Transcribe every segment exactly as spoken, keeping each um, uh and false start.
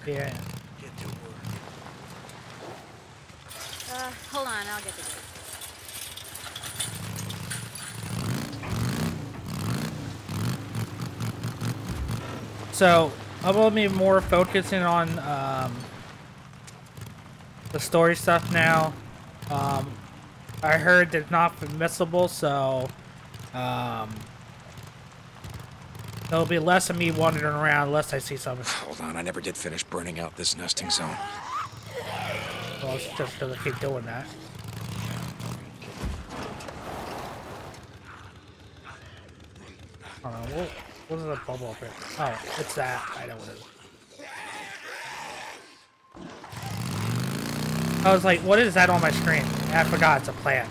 Yeah. Get to work. Uh, hold on, I'll get the gate. So I will be more focusing on um, the story stuff now. Um, I heard it's not permissible, so um, there'll be less of me wandering around unless I see something. Hold on, I never did finish burning out this nesting zone. Well, it's just gonna keep doing that. Hold on, what, what is that bubble up here? Oh, it's that. I know what it is. I was like, what is that on my screen? I forgot it's a plant.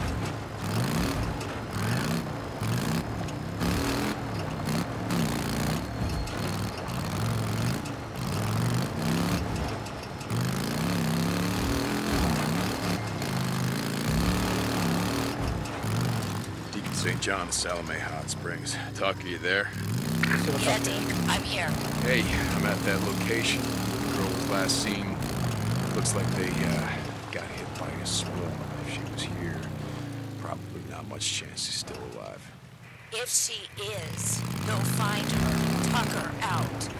Saint John, Salome Hot Springs. Tuck, are you there? Yeah, Deke, I'm here. Hey, I'm at that location. The girl was last seen. Looks like they, uh, got hit by a swarm. If she was here, probably not much chance she's still alive. If she is, they'll find her. Tuck her out.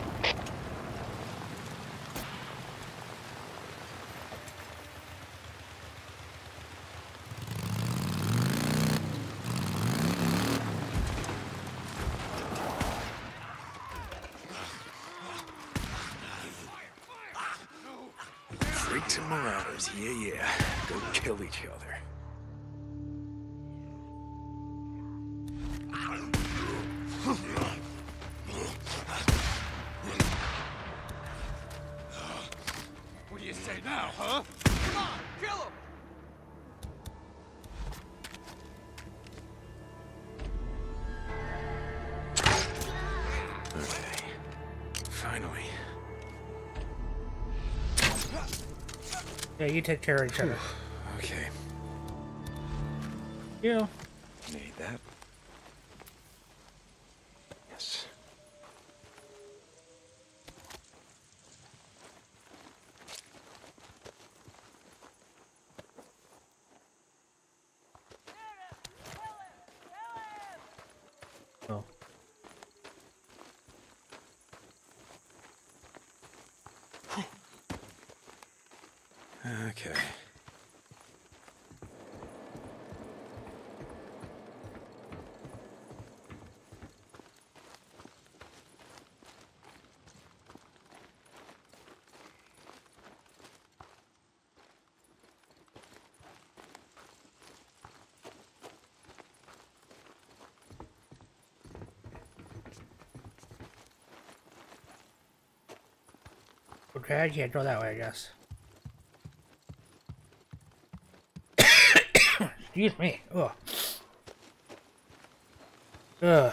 Freaks and marauders, yeah, yeah. Go kill each other. What do you say now, huh? Come on, kill him! Okay. Finally. Yeah, you take care of each other. Okay. Yeah. Need that. Yes. Oh. Okay. Okay, I can't go that way, I guess. Excuse me. Ugh. Ugh.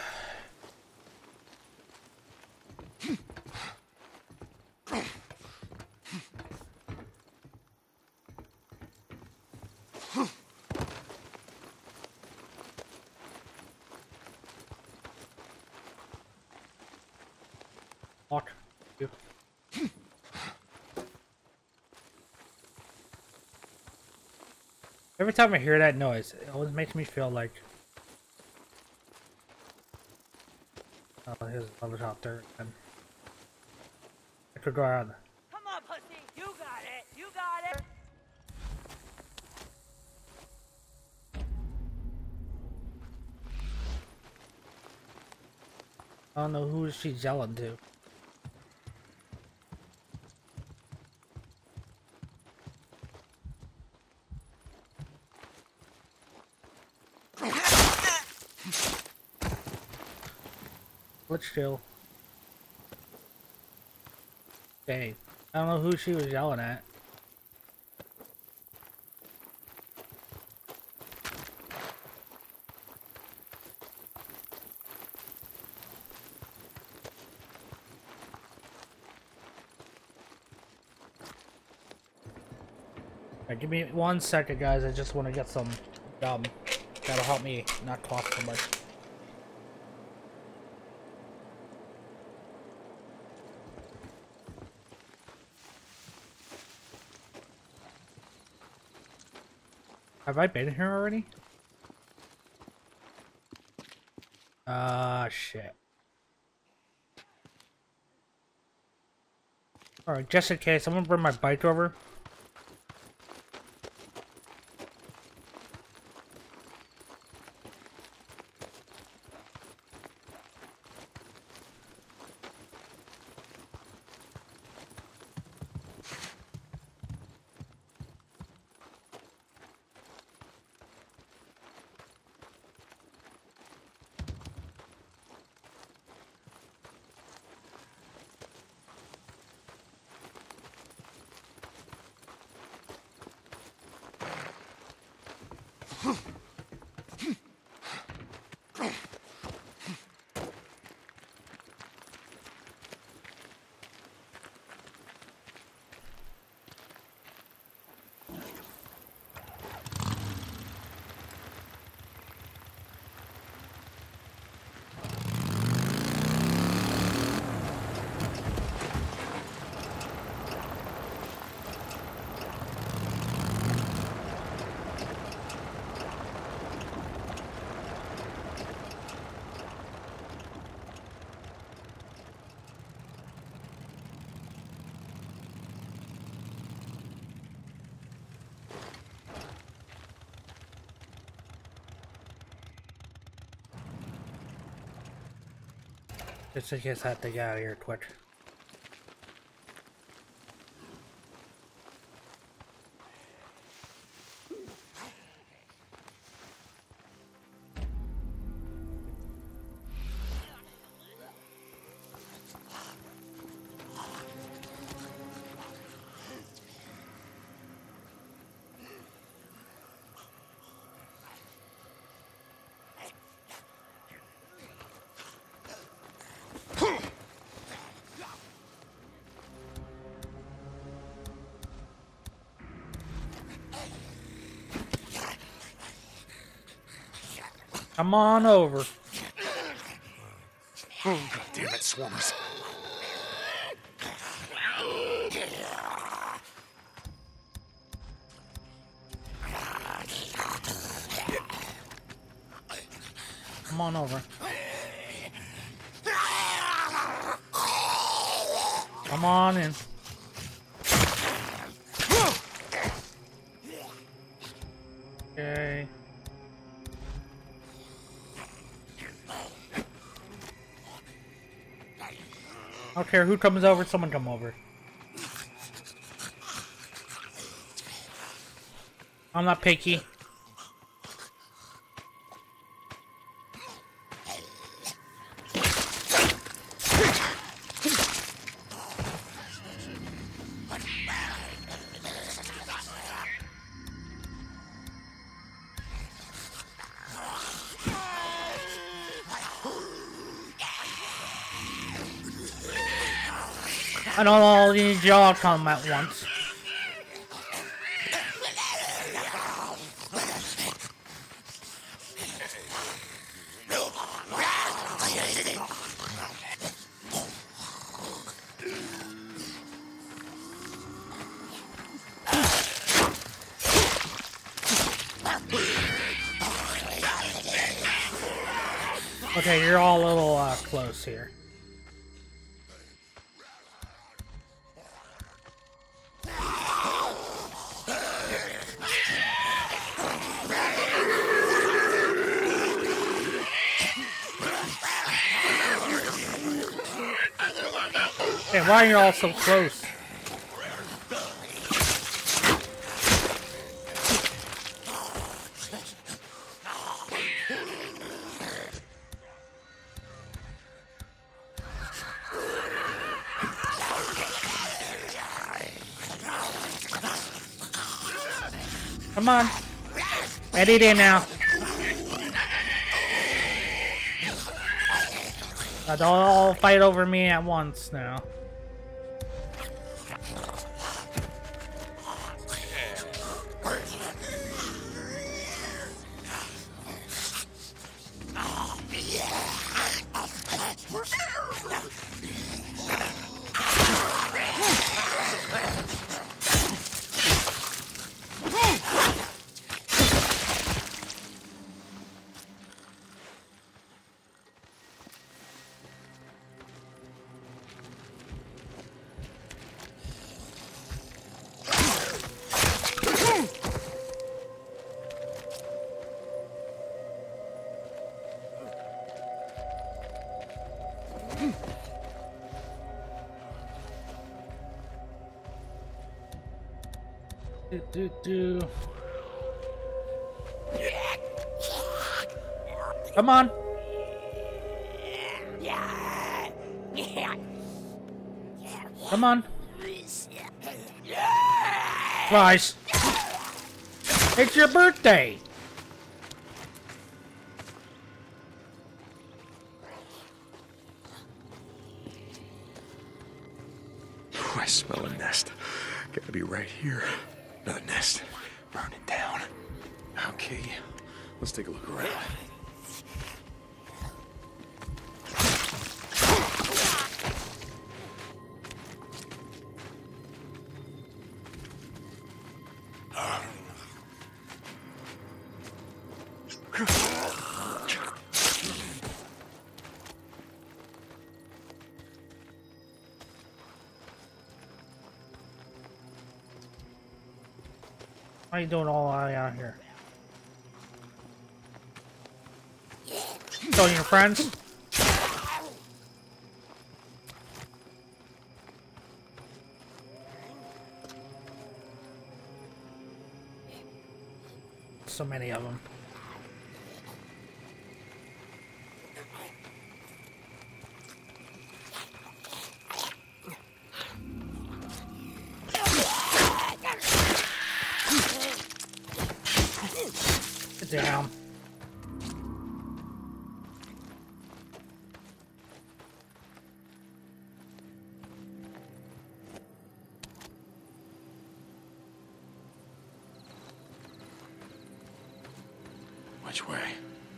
Fuck you. Every time I hear that noise, it always makes me feel like... Oh, here's another helicopter. And I could go around. Come on, pussy. You got it. You got it. I don't know who she's yelling to. Let's chill. Dang. I don't know who she was yelling at. Alright, give me one second, guys. I just want to get some gum. That'll help me not cough so much. Have I been here already? Ah, uh, shit. Alright, just in case, I'm gonna bring my bike over. Just in case I have to get out of here quick. Come on over. Oh, God damn it, swarmers. Come on over. Come on in. Okay. I don't care who comes over, someone come over. I'm not picky. I don't all need y'all come at once. Okay, you're all a little uh, close here. Hey, why are you all so close? Come on. Ready there now. Uh, don't all fight over me at once now. Do, do, do. Come on. Come on. Rise. It's your birthday. I smell a nest. Gotta be right here. Another nest. Burning down. Okay, let's take a look around. Why are you doing all out here? Telling your friends? So many of them. Get down. Which way?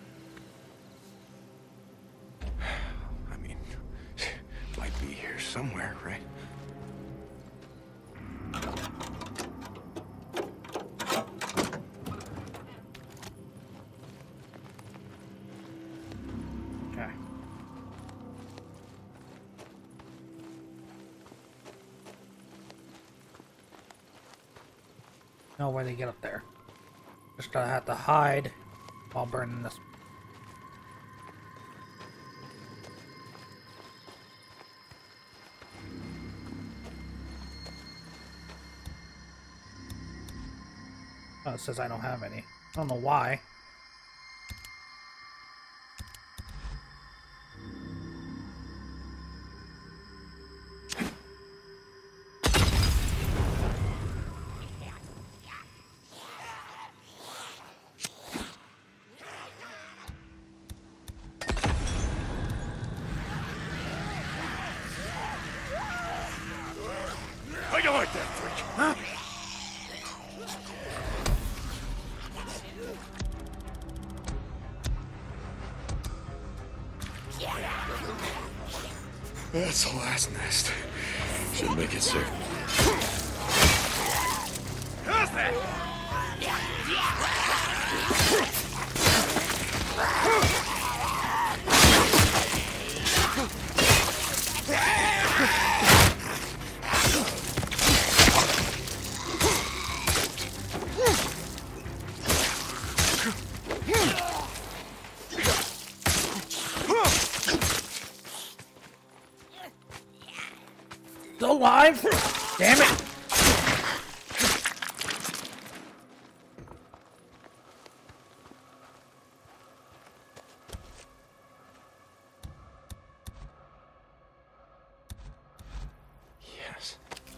I mean, might be here somewhere, right? Okay. No way to get up there. Just gonna have to hide while burning this. Oh, it says I don't have any. I don't know why. How you like that, freak? Huh? That's the last nest. Should make it safe. How's that? Still alive? Damn it! Yes.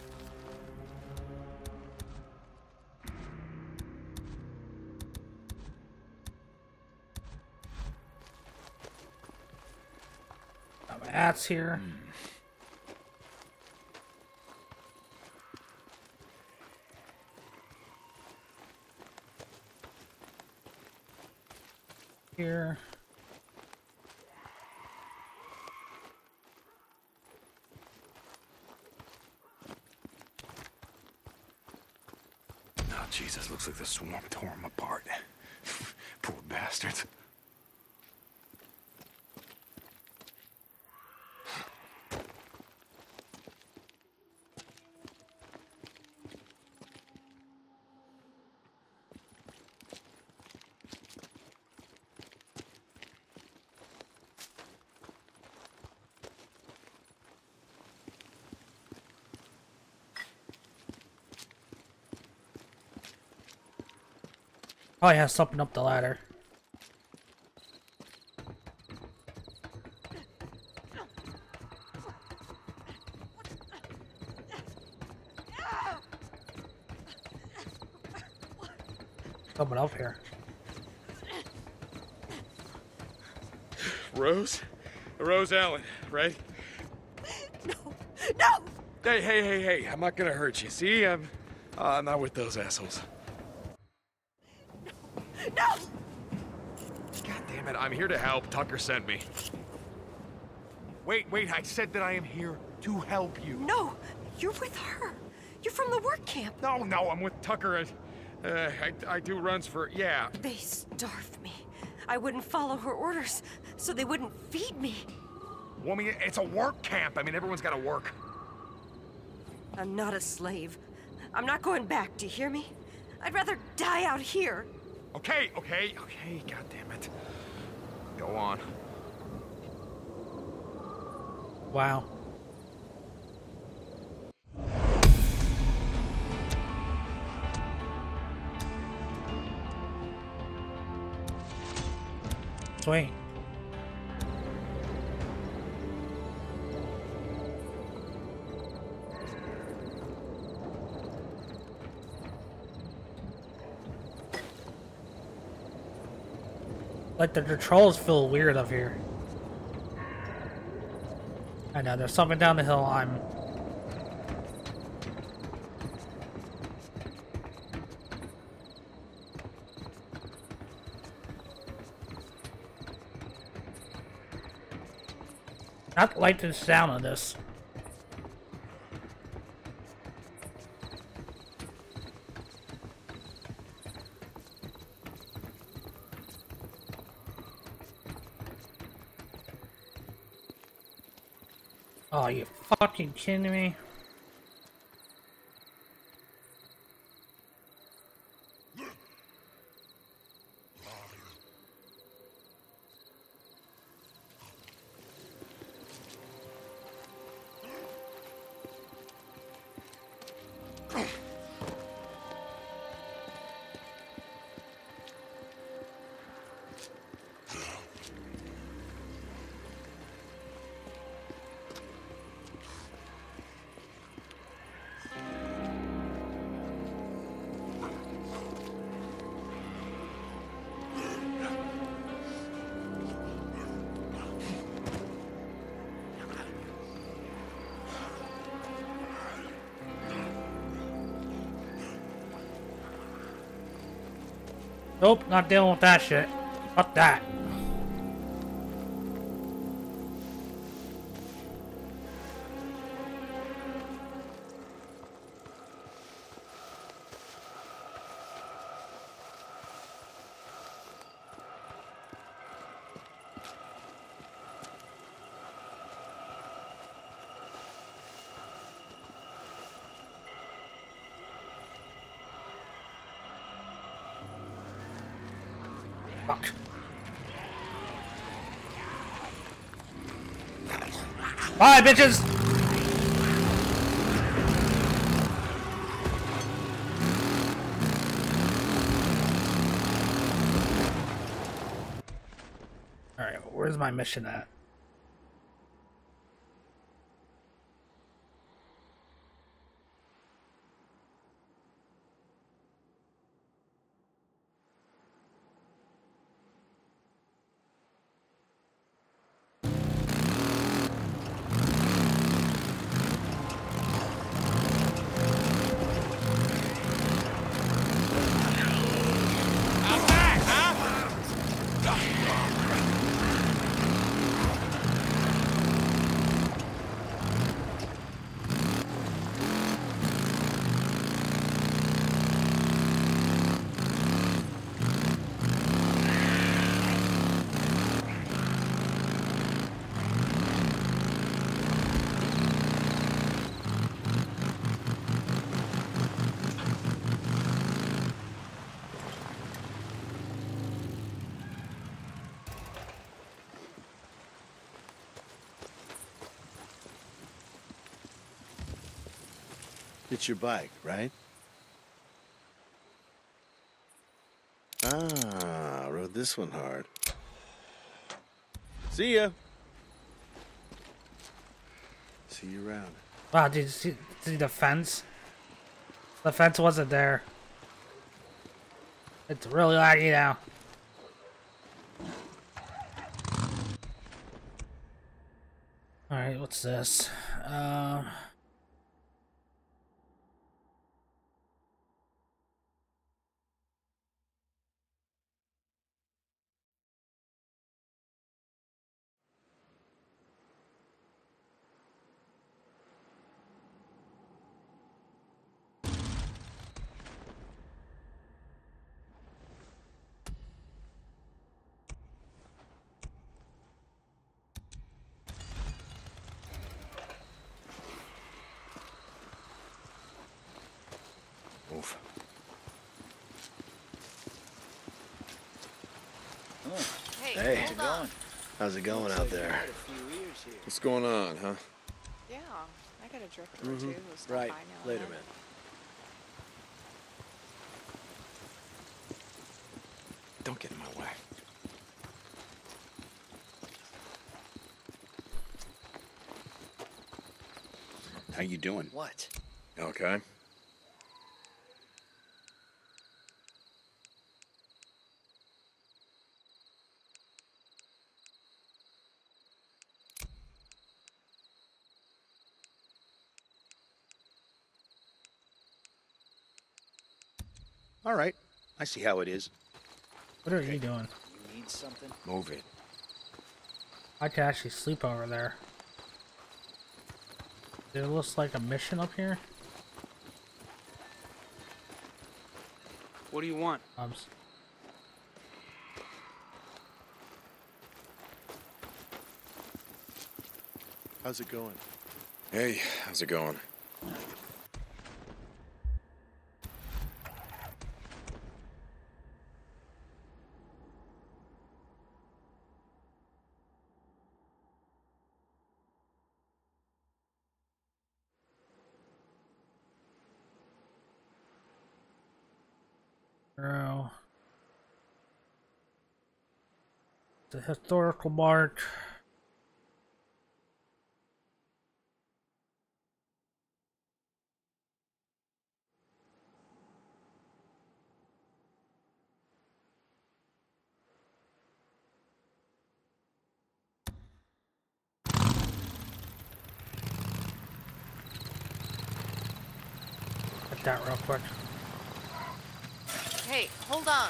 Got my axe here. Here. Oh, Jesus, looks like the swarm tore him apart. Poor bastards. Probably has something up the ladder. Coming up here. Rose? Rose Allen, right? No! No! Hey, hey, hey, hey, I'm not gonna hurt you. See, I'm, uh, I'm not with those assholes. No! God damn it, I'm here to help. Tucker sent me. Wait, wait, I said that I am here to help you. No! You're with her. You're from the work camp. No, no, I'm with Tucker. And, uh, I, I do runs for, yeah. They starved me. I wouldn't follow her orders, so they wouldn't feed me. Woman, it's a work camp. I mean, everyone's gotta work. I'm not a slave. I'm not going back, do you hear me? I'd rather die out here. Okay, okay, okay, god damn it. Go on. Wow. Sweet. Like the controls feel weird up here. I know, there's something down the hill I'm... Not like the sound of this. Oh, you fucking kidding me? Nope, not dealing with that shit. Fuck that. Fuck. Bye, bitches! Alright, where's my mission at? It's your bike, right? Ah, love this one hard. See ya. See you around. Wow, did you see, see the fence? The fence wasn't there. It's really laggy now. Alright, what's this? Um... Move. Hey, Hey. how's it going? How's it going out there? What's going on, huh? Yeah, I got a drifter or two who stop Right. by now and Later, then. man. Don't get in my way. How you doing? What? Okay. All right. I see how it is. What are you doing? You need something? Move it. I could actually sleep over there. It looks like a mission up here. What do you want? Um, s- How's it going? Hey, how's it going? Bro. The historical mark. Get that real quick. Hey, hold on.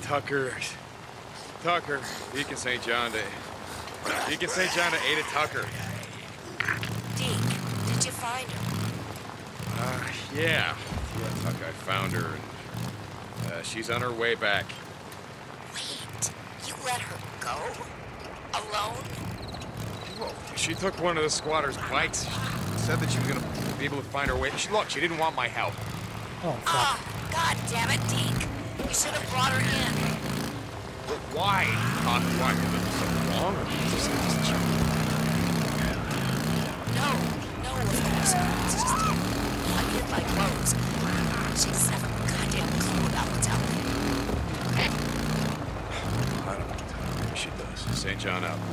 Tucker. Tucker. Deacon Saint John to... Deacon Saint John to Ada Tucker. Deke, did you find her? Uh, yeah. Yeah, Tucker, I found her. And, uh, she's on her way back. Wait, you let her go? Alone? Well, she took one of the squatters' bikes. She said that she was gonna be able to find her way. She, look, she didn't want my help. Oh, fuck. Ah, God damn it, Deke. You should have brought her in. But why? Uh, why? Is there something wrong? Or is this just a No, no, of course not. It's just a kid like Rose. She doesn't have a goddamn clue about what's out there. I don't know. Maybe she does. Saint John out.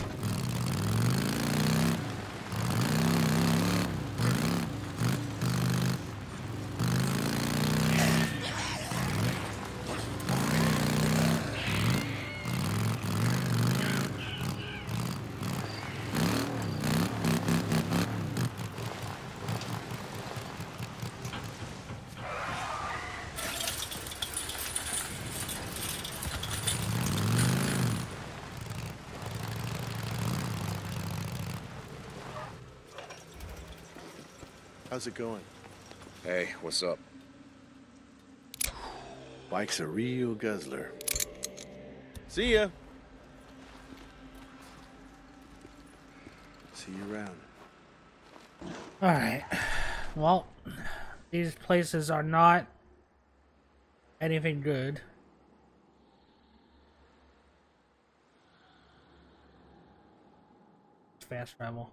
How's it going? Hey, what's up? Mike's a real guzzler. See ya. See you around. Alright. Well, these places are not anything good. Fast travel.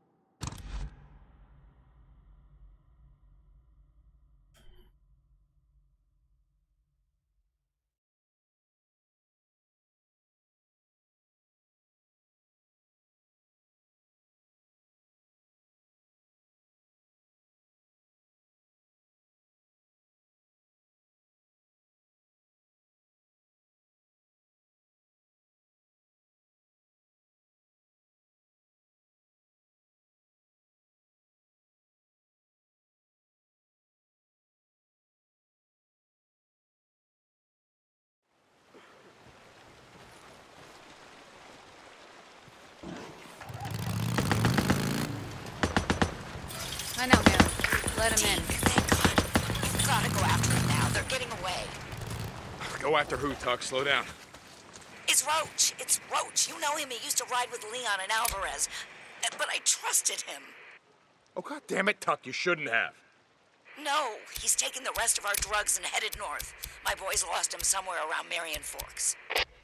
I know him. Let him in. Thank God. You've got to go after them now. They're getting away. Go after who, Tuck? Slow down. It's Roach. It's Roach. You know him. He used to ride with Leon and Alvarez. Uh, But I trusted him. Oh, God damn it, Tuck. You shouldn't have. No, he's taken the rest of our drugs and headed north. My boys lost him somewhere around Marion Forks.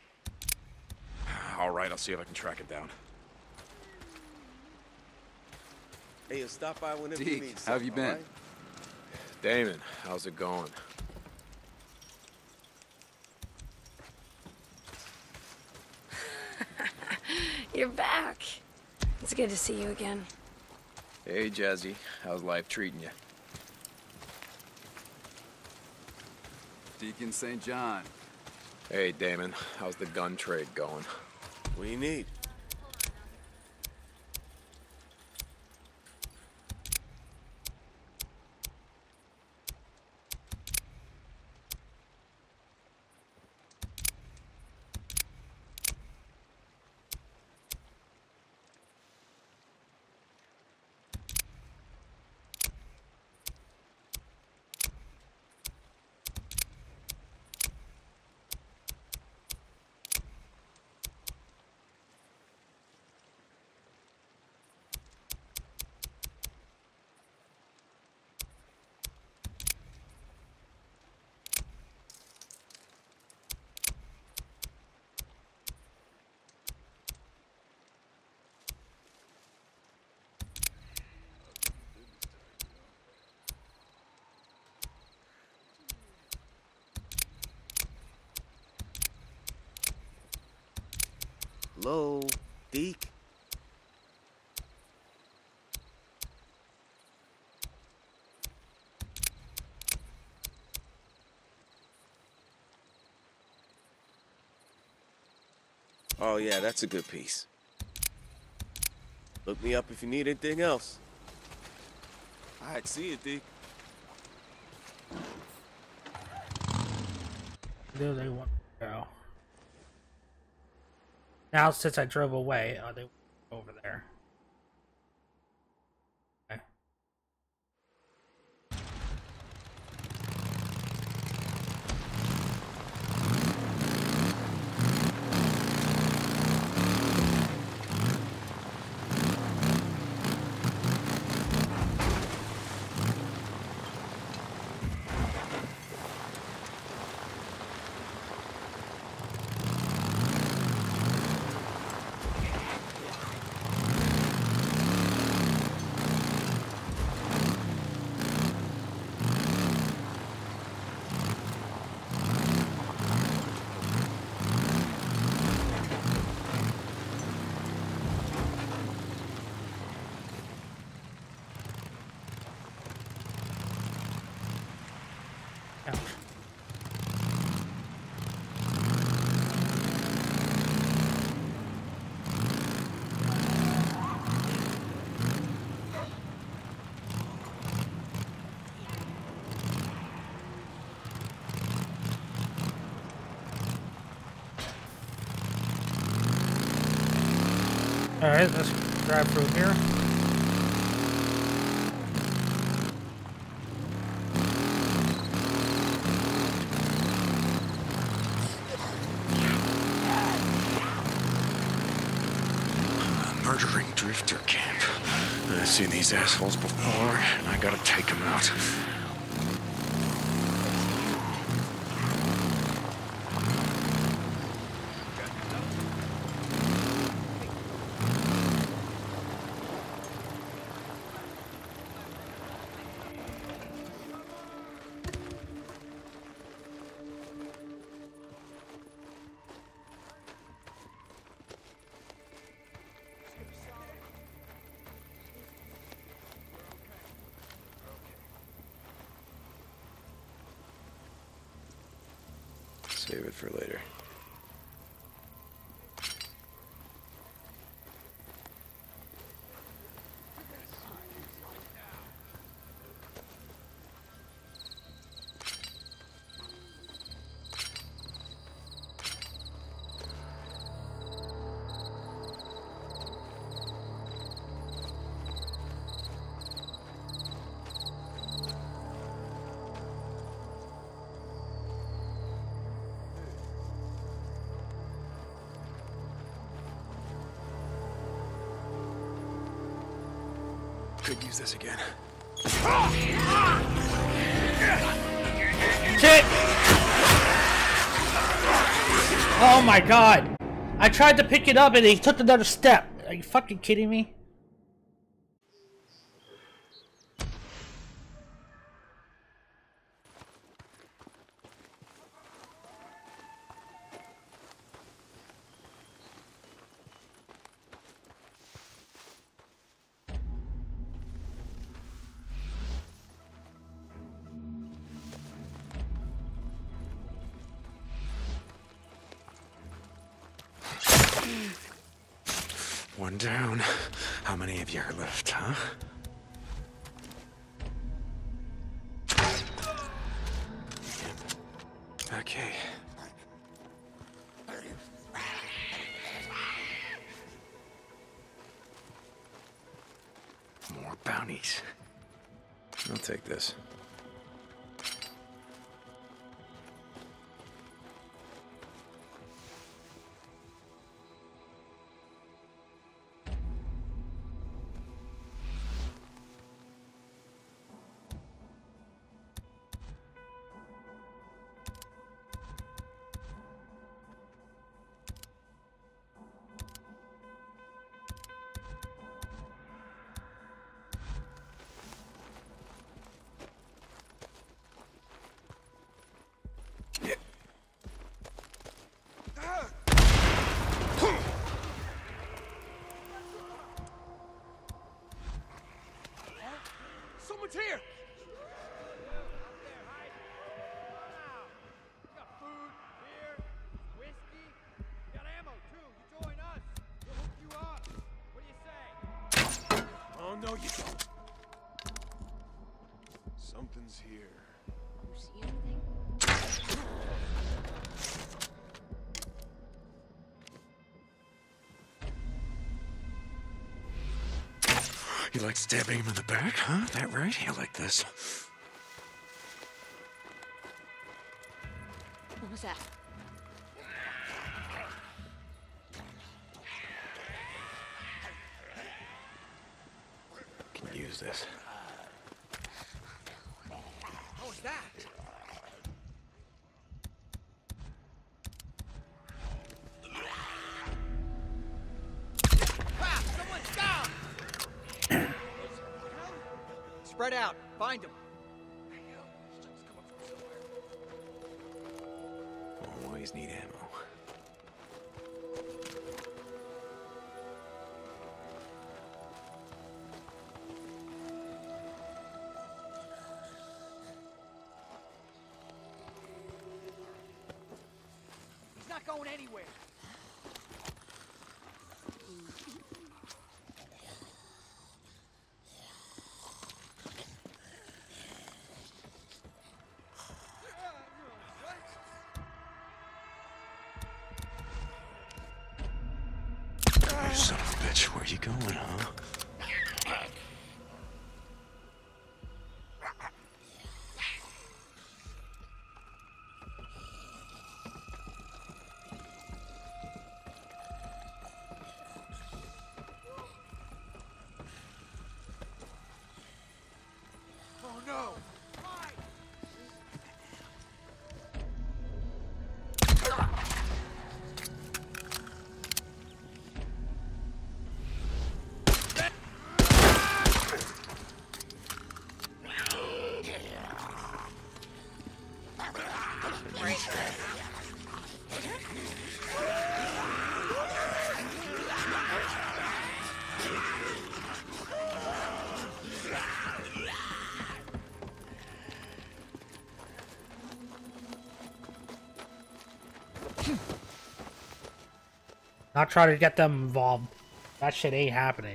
All right, I'll see if I can track it down. Hey, you'll stop by whenever you Deke, need how have you something, been? all right? Damon, how's it going? You're back. It's good to see you again. Hey, Jazzy. How's life treating you? Deacon Saint John. Hey, Damon. How's the gun trade going? What do you need? Hello, Deke? Oh, yeah, that's a good piece. Look me up if you need anything else. All right, see you, Deke. Do they want? Go. Now, since I drove away, oh, they over there. Okay. Alright, let's drive through here. Murdering drifter camp. I've seen these assholes before, and I gotta take them out. Save it for later. Could use this again. Shit! Oh my god! I tried to pick it up and he took another step. Are you fucking kidding me? One down. How many of you are left, huh? Okay. More bounties. I'll take this. Someone's here! Oh, no, you don't. Something's here. You see anything? You like stabbing him in the back, huh? That right? You like this? What was that? Can use this. What was that? Ah, someone's down! Spread out. Find him. Always need ammo. He's not going anywhere. You son of a bitch, where you going, huh? Oh no! Not trying to get them involved. That shit ain't happening.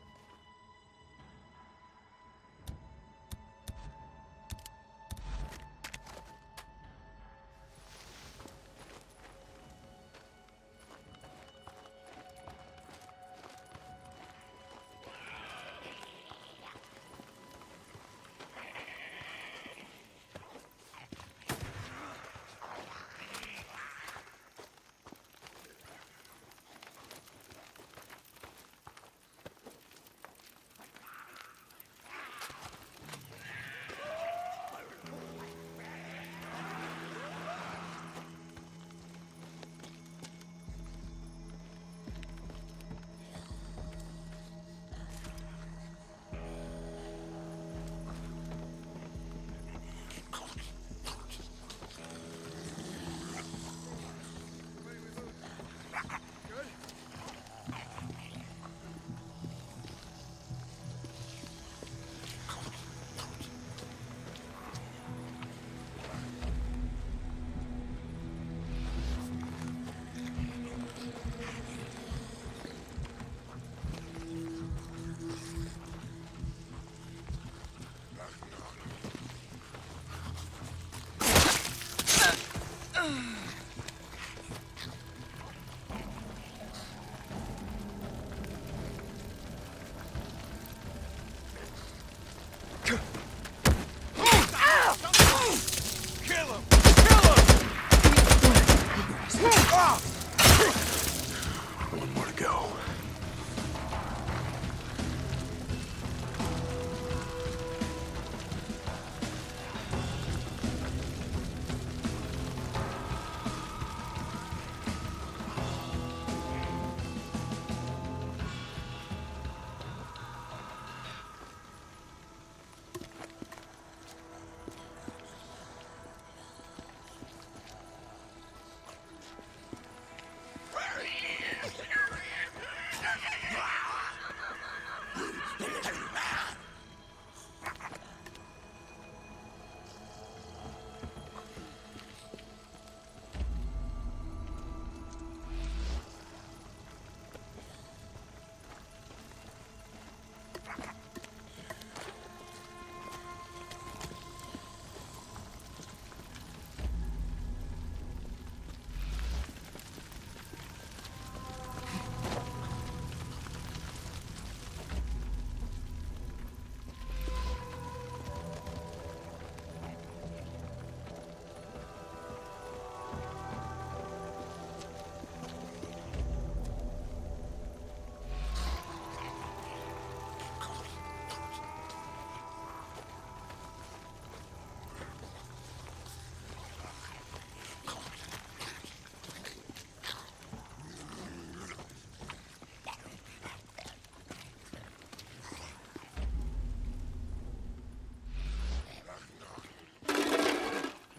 One more to go.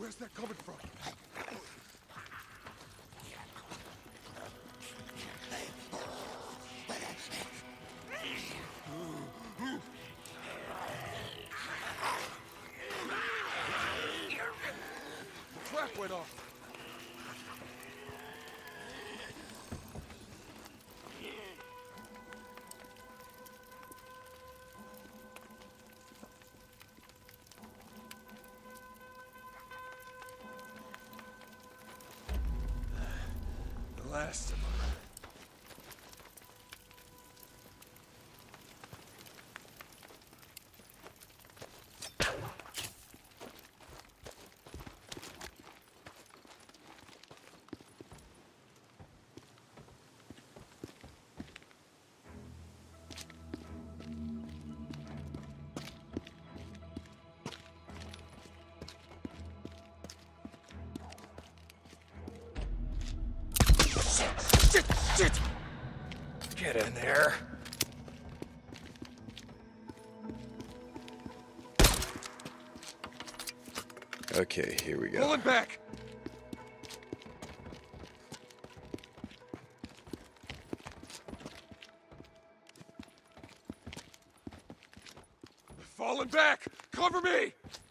Where's that coming from? The trap went off. The last of them. Shit! Shit! Get in there. Okay, here we go. Pulling back! Falling back! Cover me!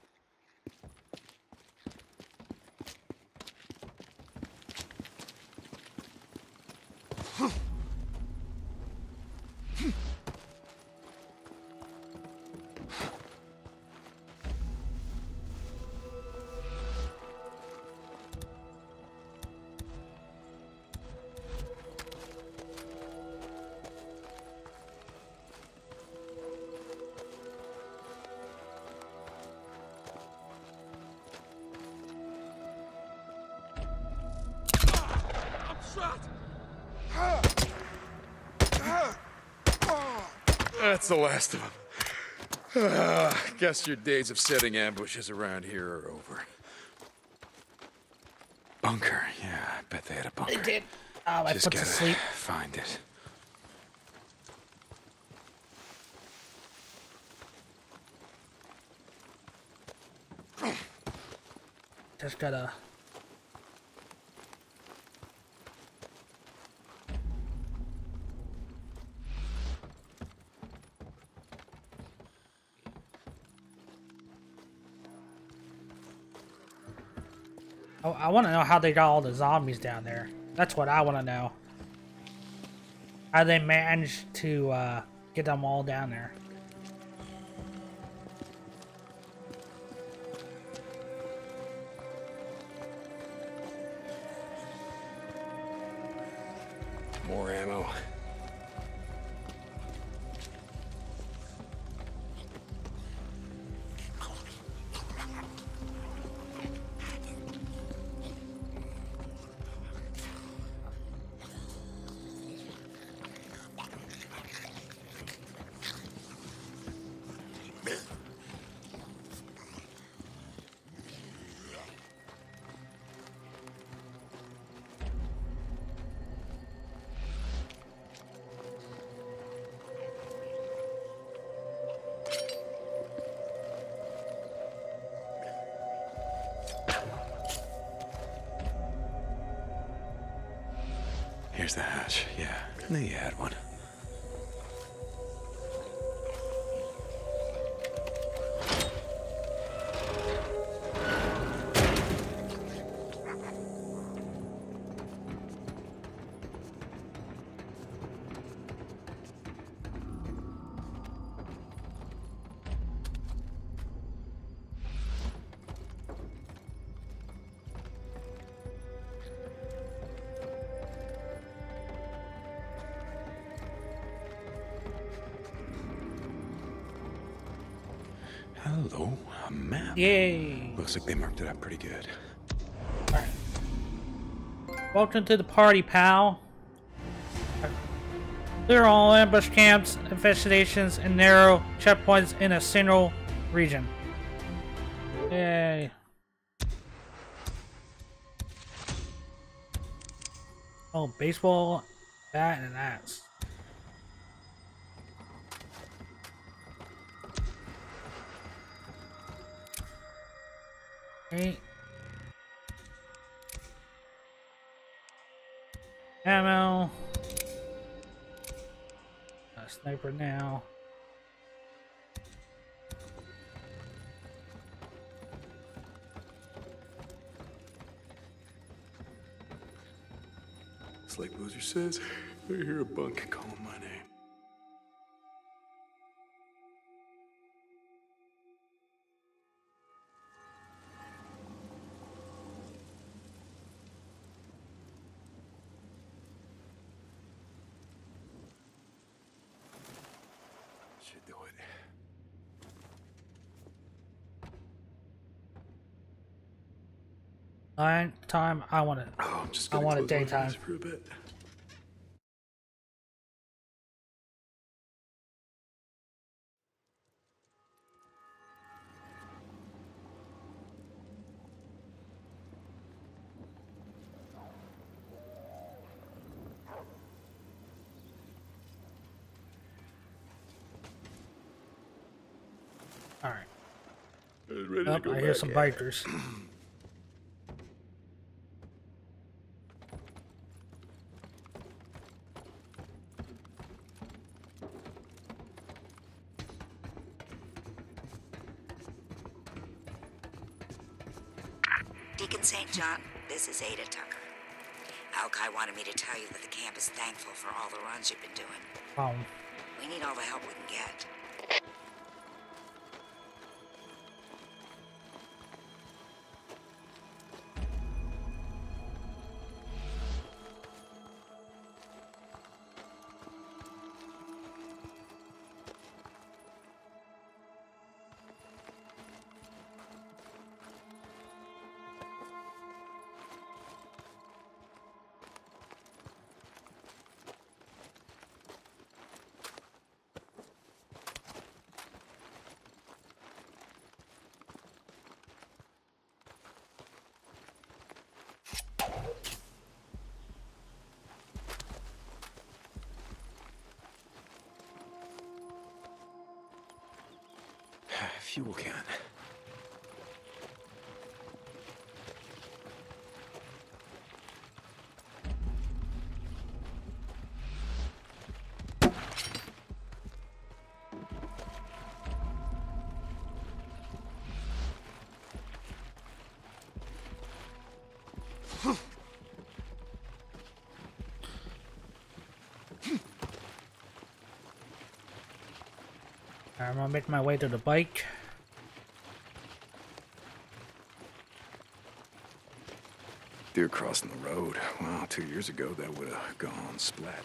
I'm shot! That's the last of them. Uh, guess your days of setting ambushes around here are over. Bunker, yeah, I bet they had a bunker. They did. Oh, I Just put to gotta sleep. find it. Just gotta. Oh, I want to know how they got all the zombies down there. That's what I want to know. How they managed to uh, get them all down there. More ammo. Here's the hatch. Yeah, I knew you had one. Hello, a map. Yay! Looks like they marked it up pretty good. Alright. Welcome to the party, pal. There are all ambush camps, infestations, and narrow checkpoints in a single region. Yay. Oh, baseball bat and an axe. Okay. Ammo. A sniper now. It's like Boozer says, I hear a bunk calling my name. Should do it. Night time. I want it. Oh, I'm just I gonna want it close my daytime. eyes for a bit. All right. I was ready Oh, to go I hear back some at it. bikers. Deacon Saint John, this is Ada Tucker. Alki wanted me to tell you that the camp is thankful for all the runs you've been doing. Um, We need all the help we can get. Fuel can. I'm gonna make my way to the bike. Deer crossing the road. Wow, two years ago that would have gone splat.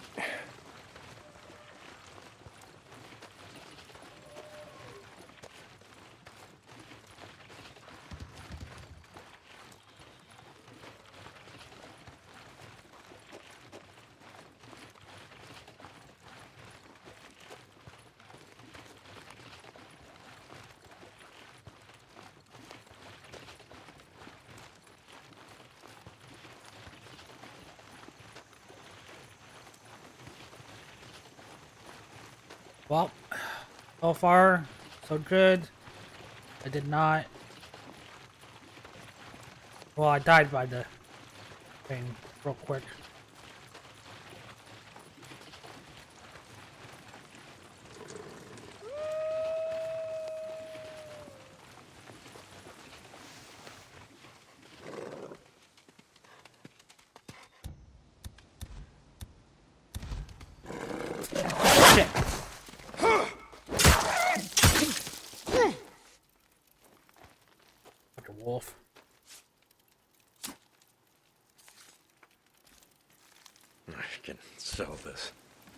Well, so far, so good. I did not. Well, I died by the thing real quick. Shit. Like a wolf. I can sell this.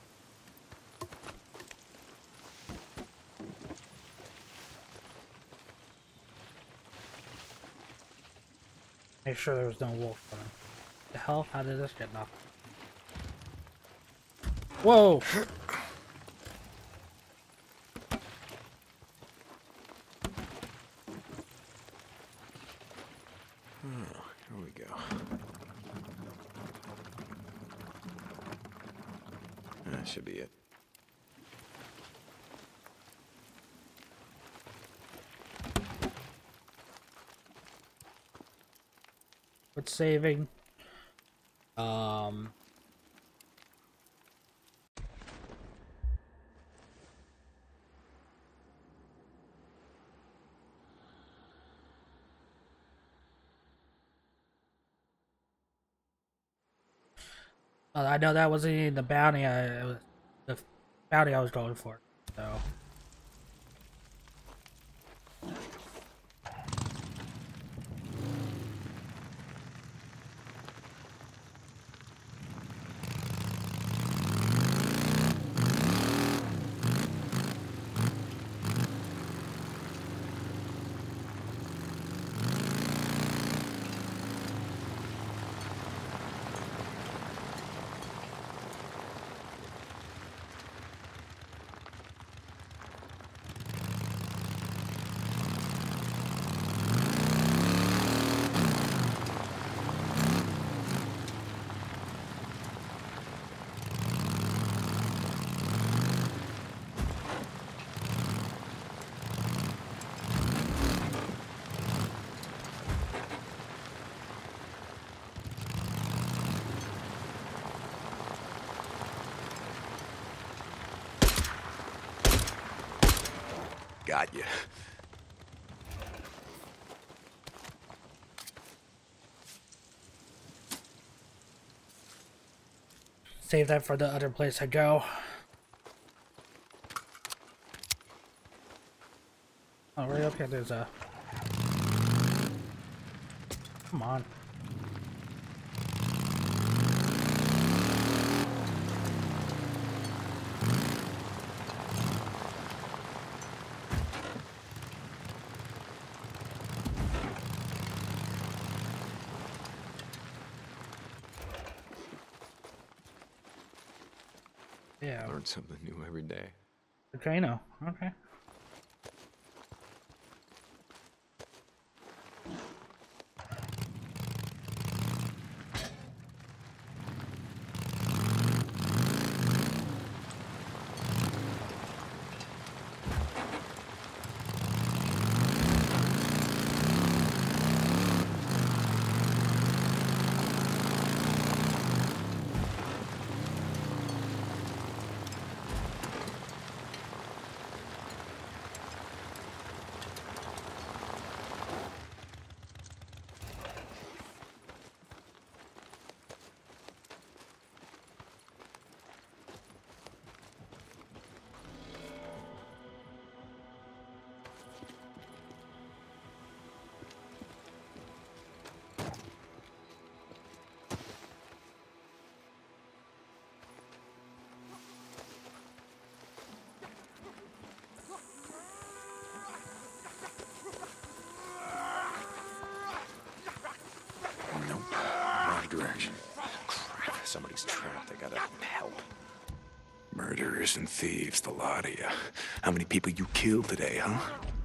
Make sure there was no wolf coming. The hell? How did this get knocked? Whoa! Oh, here we go. That should be it. Quit saving. Um, Uh, I know that wasn't even the bounty I it was the bounty I was going for. So. Got you. Save that for the other place I go. Oh, right up here, there's a... Come on. Yeah. Learn something new every day. Okay, no. Okay. Nope. Wrong direction. Crap. Somebody's trapped. I gotta help. Murderers and thieves, the lot of you. How many people you killed today, huh?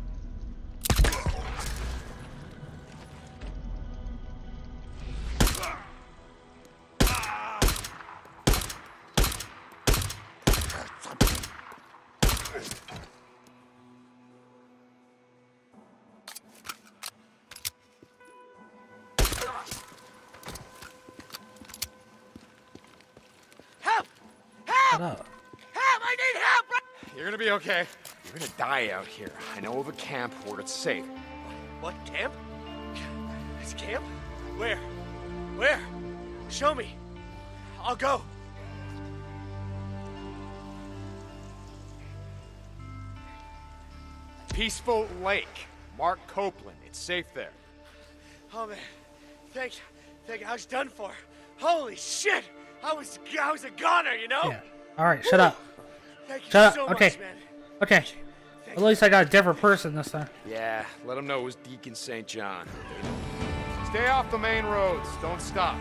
Shut up. Help! I need help! You're gonna be okay. You're gonna die out here. I know of a camp where it's safe. What, camp? It's camp? Where? Where? Show me. I'll go. Peaceful Lake. Mark Copeland. It's safe there. Oh, man. Thanks. Thank you. I was done for. Holy shit! I was, I was a goner, you know? Yeah. Alright, shut up. Thank you Shut up. so Okay. much, man. Okay. At least I got a different person this time. Yeah, let him know it was Deacon Saint John. Stay off the main roads. Don't stop.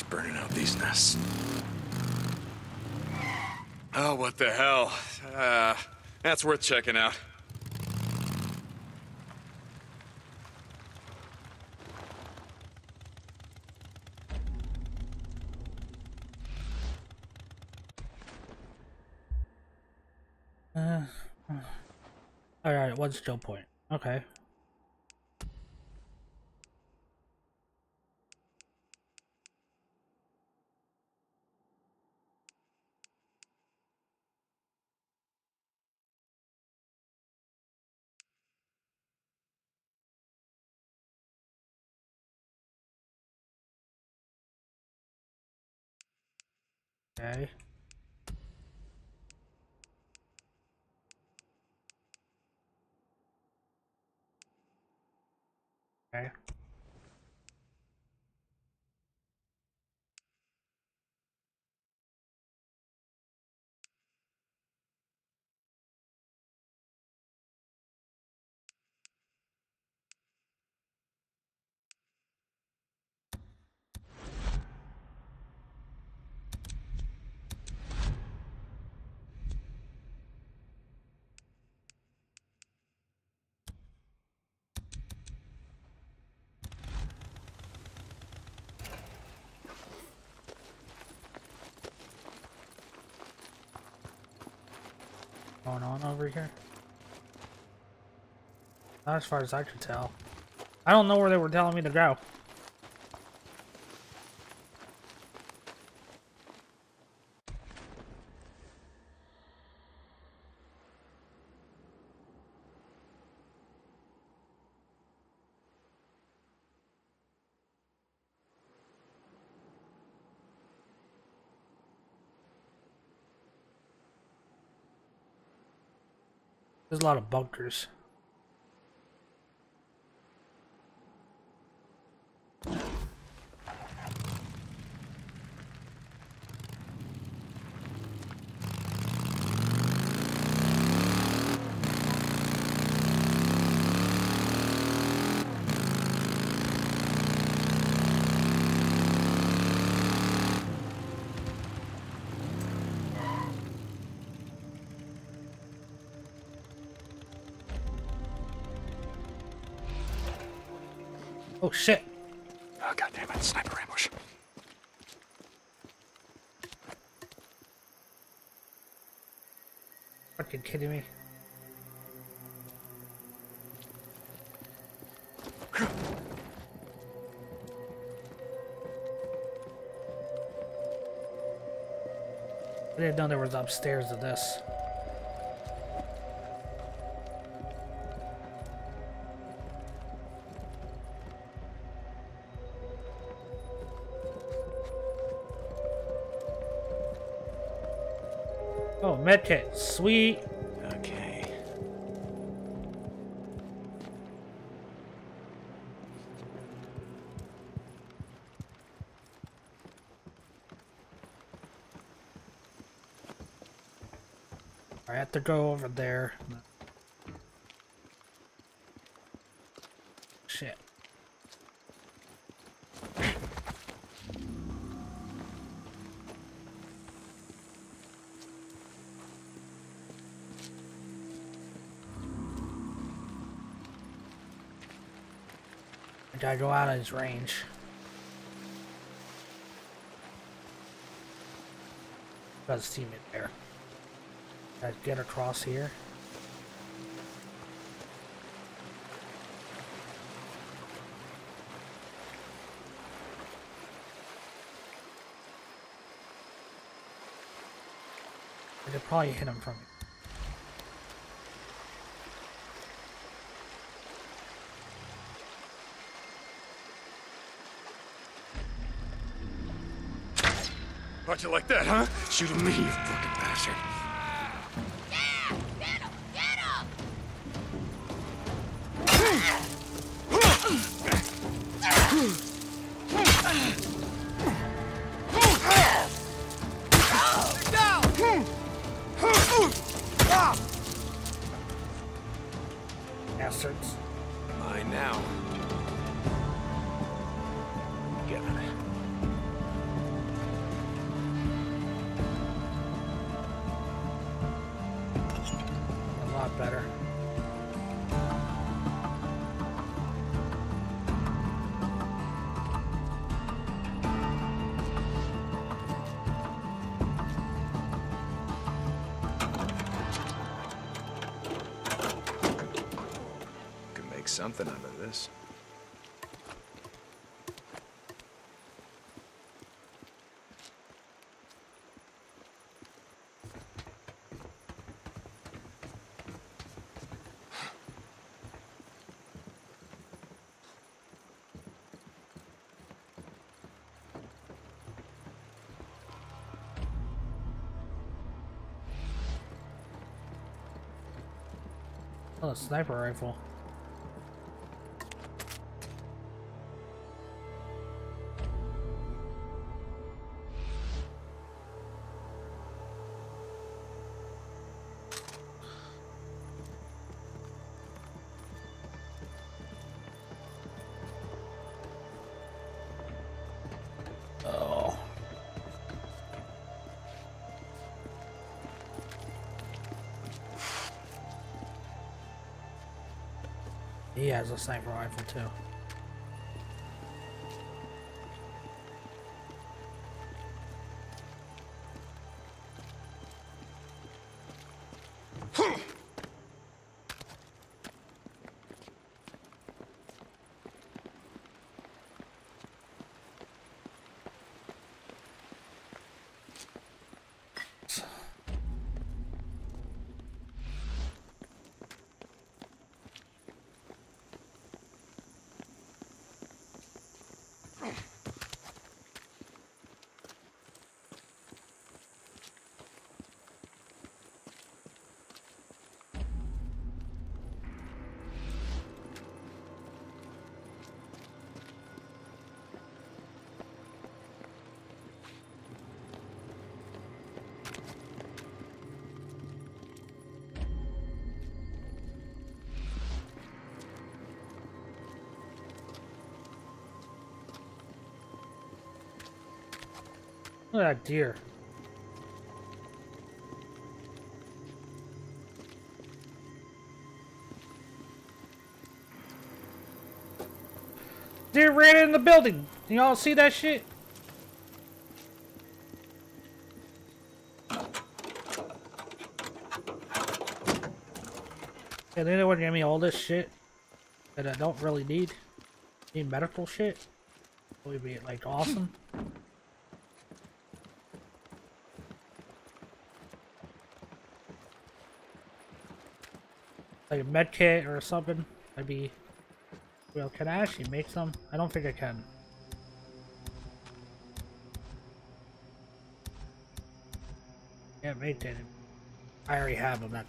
burning out these nests. Oh, what the hell? Uh, that's worth checking out. Uh, all right, one still point. Okay. Okay. Okay. Going on over here? Not as far as I could tell. I don't know where they were telling me to go. There's a lot of bunkers. Oh shit! Oh, goddammit, sniper ambush. Fucking kidding me? I didn't know there was upstairs to this. Oh, medkit, sweet. Okay. I have to go over there. Shit. I gotta go out of his range. Got his teammate there. Gotta get across here. I could probably hit him from it. How'd you like that, huh? Shooting me, you fucking bastard. Yeah! Get him! Get him! Bastards. Mine now. Get it. lot better. Could make something out of this. Oh, a sniper rifle. Oh. He has a sniper rifle too. Look at that deer. Deer ran in the building. Y'all see that shit? Can anyone give me all this shit that I don't really need? Need medical shit? Would be like awesome. Like a med kit or something. Maybe. Well, can I actually make some? I don't think I can. Can't make it. I already have them. That.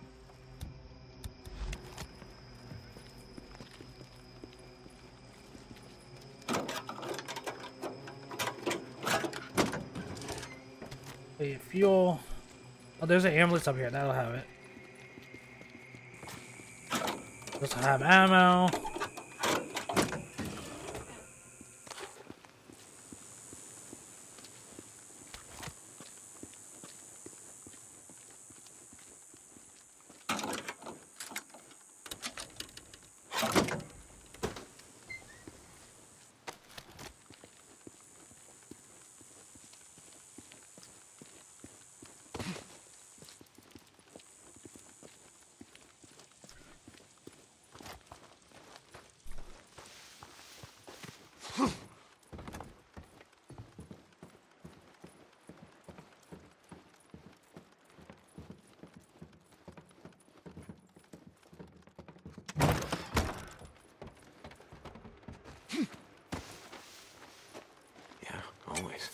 Wait, fuel. Oh, there's an ambulance up here. That'll have it. Doesn't have ammo. Always.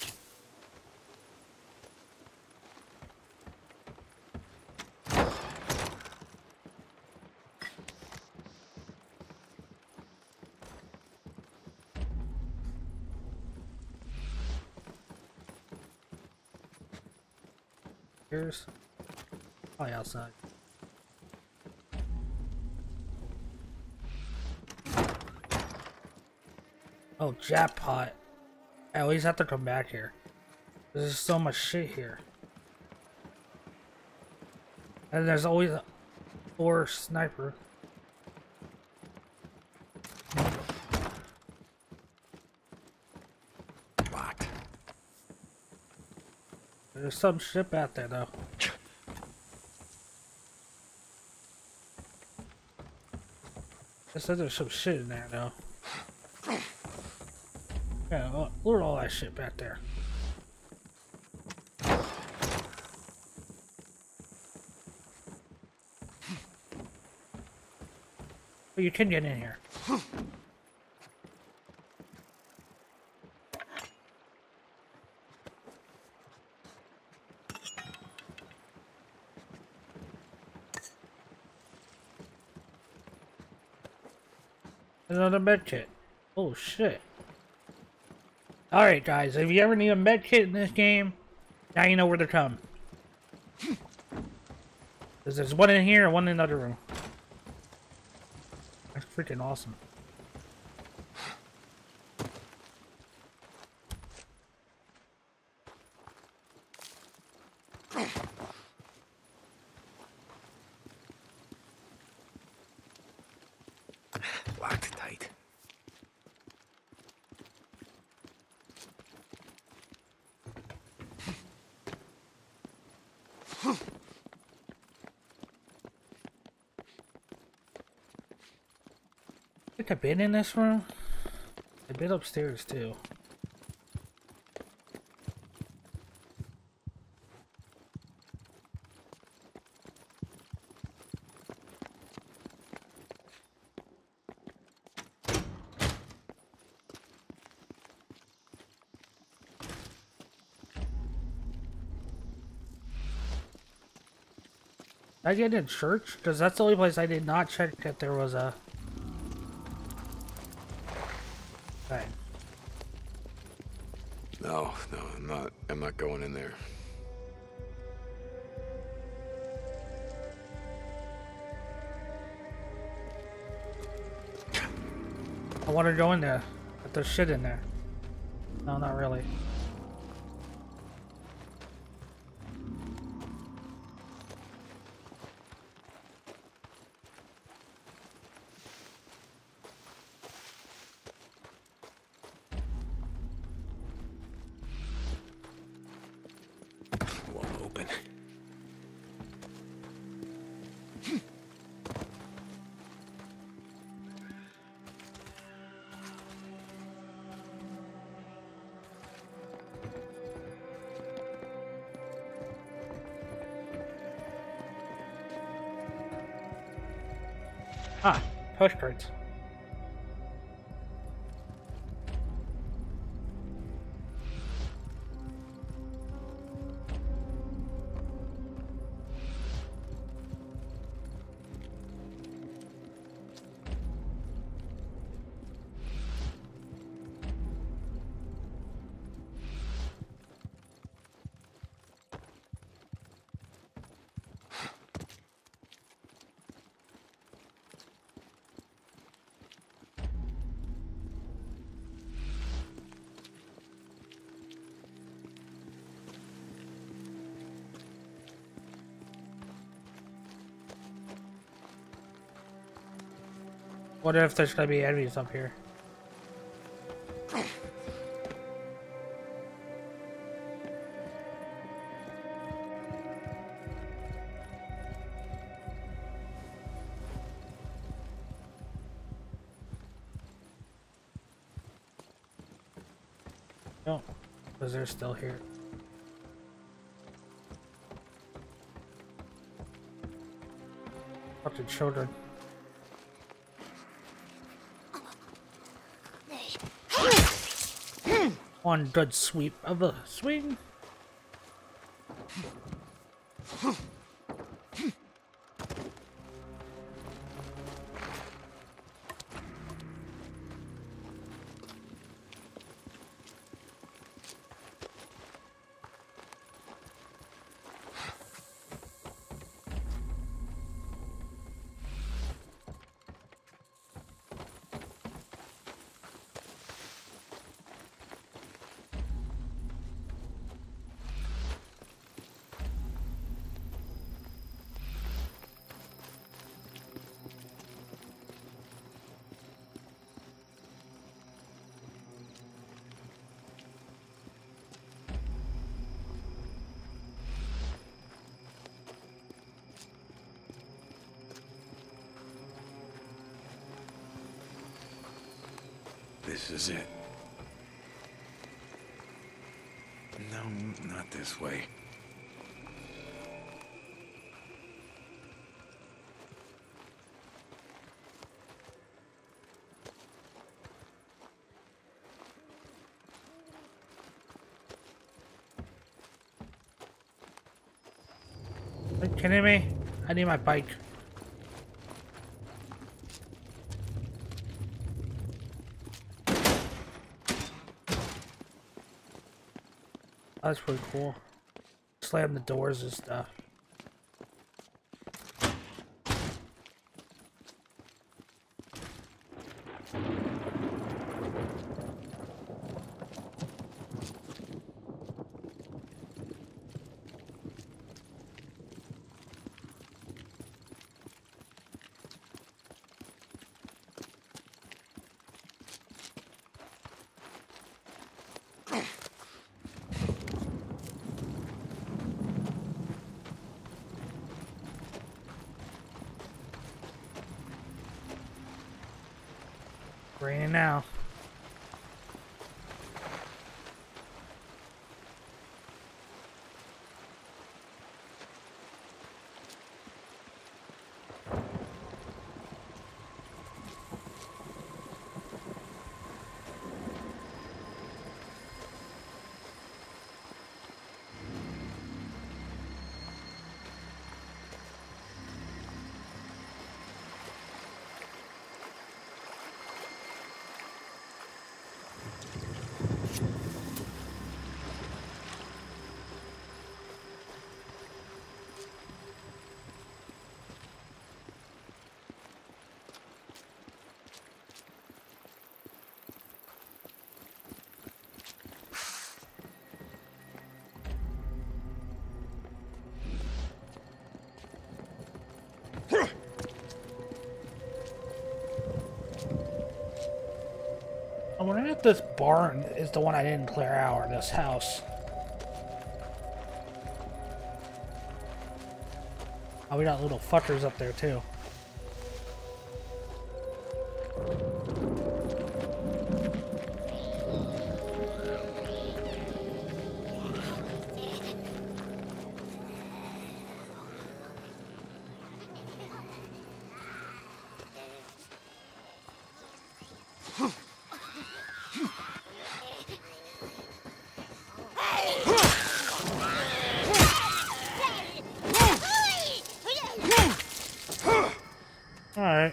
Here's probably outside. Oh, jackpot. I always have to come back here. There's so much shit here. And there's always Or sniper. Locked. There's some ship out there though. It said there's some shit in there though. Yeah, look, look at all that shit back there. But you can get in here. Another med kit. Oh shit. Alright guys, if you ever need a med kit in this game, now you know where to come. Because there's one in here and one in the other room. That's freaking awesome. Locked tight. I think I've been in this room. I've been upstairs too. Did I get in church? Because that's the only place I did not check that there was a... Okay. No, no, I'm not. I'm not going in there. I want to go in there, but there's shit in there. No, not really. Won't open. Ah, postcards. Wonder if there's gonna be enemies up here. No, because they're still here. Fucking children. One good sweep of a swing. This is it. No, not this way. Are you kidding me? I need my bike. That's pretty cool. Slam the doors and stuff. Raining now. I wonder if this barn is the one I didn't clear out, or this house. Oh, we got little fuckers up there too. Alright.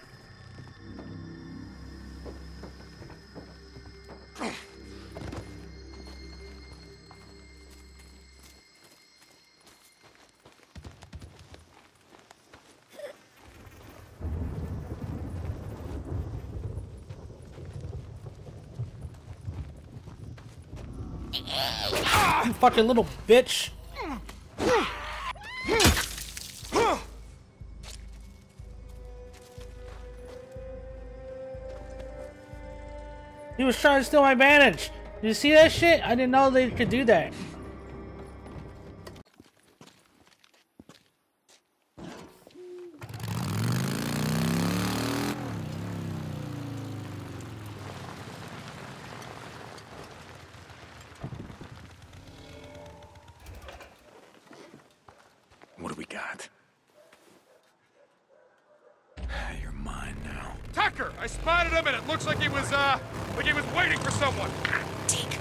You fucking little bitch. He was trying to steal my bandage. Did you see that shit? I didn't know they could do that. What do we got? You're mine now. Tucker! I spotted him and it looks like he was, uh, like he was waiting for someone. Deke.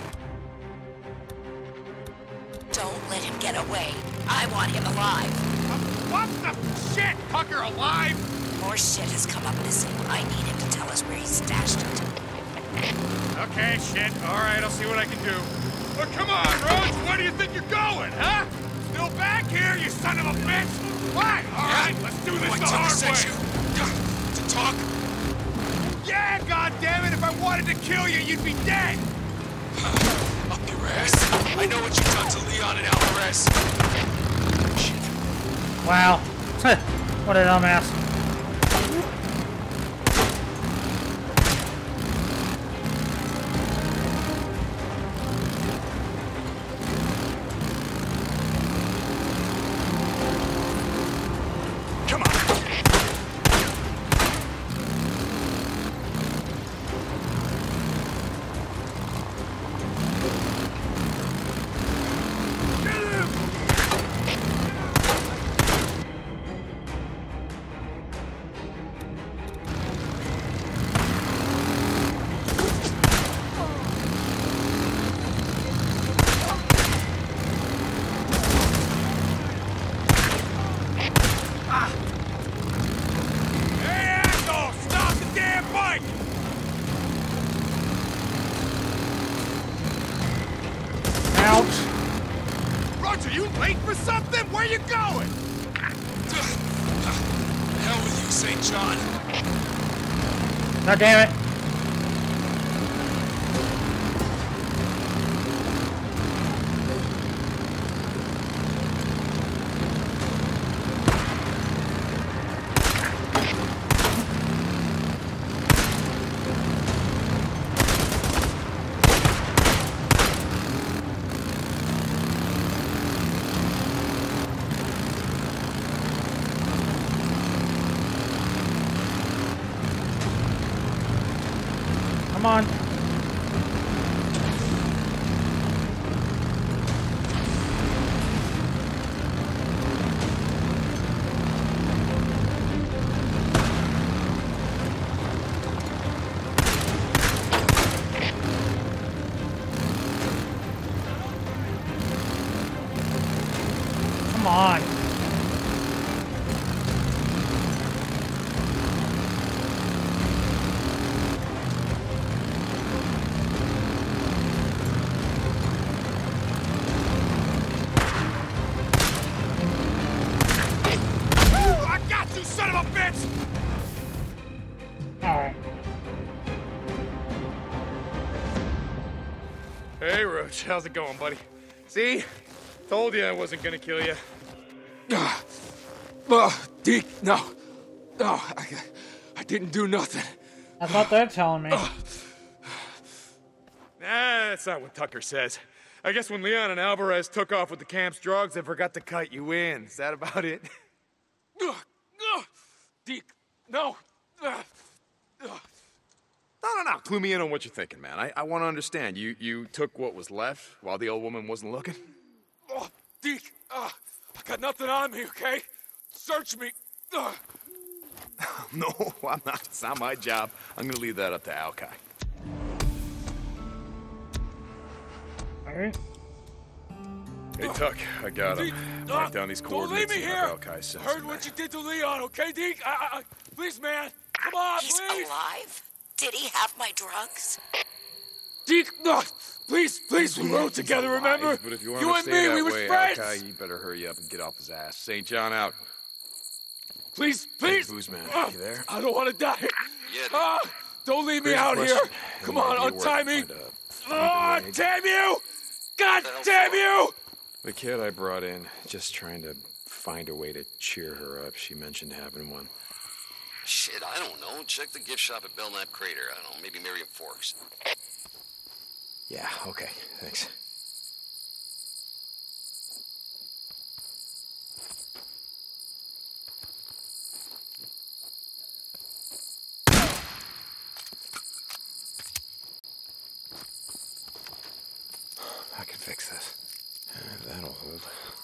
Don't let him get away. I want him alive. Uh, what the shit? Tucker alive? More shit has come up missing. I need him to tell us where he stashed it. Okay, shit. All right, I'll see what I can do. But come on, Rhodes, where do you think you're going, huh? Still back here, you son of a bitch? What? All right, let's do this the hard way. To talk? Yeah, goddammit, if I wanted to kill you, you'd be dead. Up your ass. I know what you've done to Leon and Alvarez. Shit. Wow. What a dumbass. Come on. Late for something? Where you going? Hell with you, Saint John. God damn it. Come on. Come on. Hey, Roach, how's it going, buddy? See? Told you I wasn't gonna kill you. Uh, uh, Deke, no. No, I, I didn't do nothing. That's what they're telling me. Uh, nah, that's not what Tucker says. I guess when Leon and Alvarez took off with the camp's drugs, they forgot to cut you in. Is that about it? Uh, uh, Deke, no. Uh, uh. No, no, no. Clue me in on what you're thinking, man. I, I want to understand. You you took what was left while the old woman wasn't looking? Oh, Deke, uh, I got nothing on me, okay? Search me. Uh. No, I'm not. It's not my job. I'm gonna leave that up to Alkai. Alright. Hey, Tuck, I got him. Write down these Don't leave coordinates me and here. have Alkai send Heard some what back. you did to Leon, okay, Deke? I, I, I, please, man. Come on, He's please. alive? Did he have my drugs? Deke, no. Please, please, we rode together, remember? But if you, you want and to me, stay that we were way, friends. Alkai, you better hurry up and get off his ass. Saint John out. Please, please. Hey, Booze Man, Uh, you there? I don't want to die. Yeah, Ah, don't leave me Here's a out question. here. Any Come on, idea where untie I me. can find a- Ah, find a way? damn you! God damn you! The kid I brought in, just trying to find a way to cheer her up. She mentioned having one. Shit, I don't know. Check the gift shop at Belknap Crater. I don't know, maybe Miriam Forks. Yeah, okay, thanks. I can fix this. Uh, That'll hold.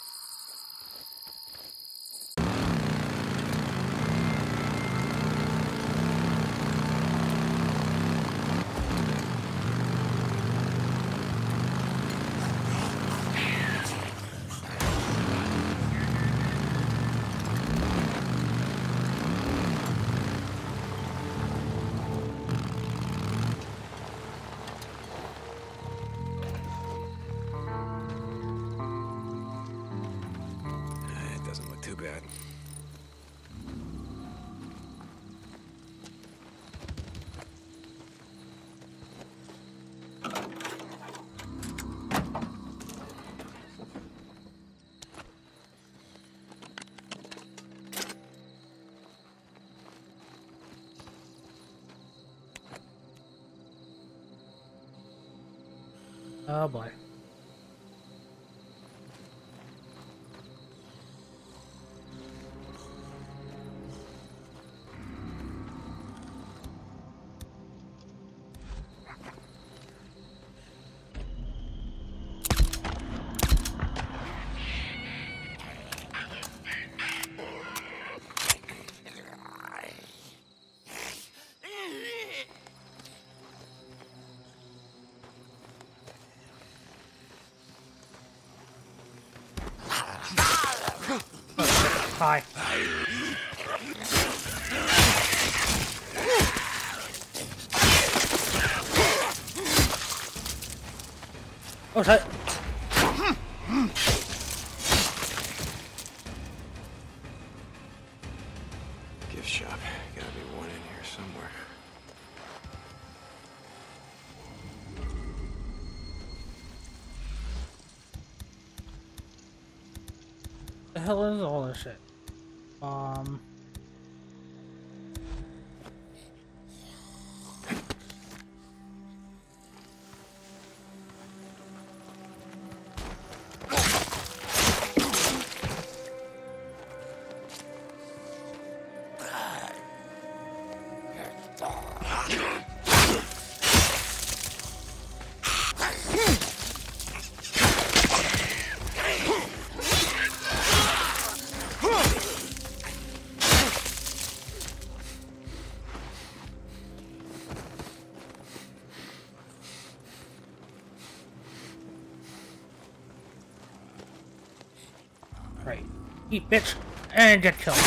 It doesn't look too bad. Oh boy. Hi. Oh, shit. Gift shop. Gotta be one in here somewhere. The hell is all this shit? Um. Right. Eat, bitch, and get killed.